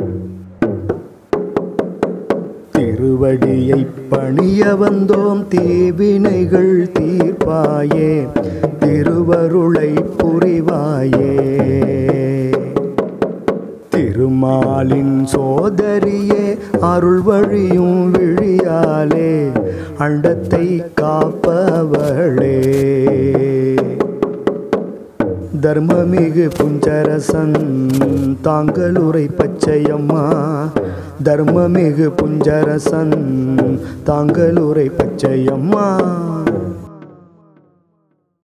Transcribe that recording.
திருவடியை பணிய வந்தோம் தீவினைகள் தீர்ப்பாயே, திருவருளை புரிவாயே. திருமாலின் சோதரியே அருள் வழியும் விழியாலே, அண்டத்தை காப்பவளே. தர்மமிகு புஞ்சரசன் தாங்களுரை பச்சையம்மா, தர்மமிகு புஞ்சரசன் தாங்களுரை பச்சையம்மா.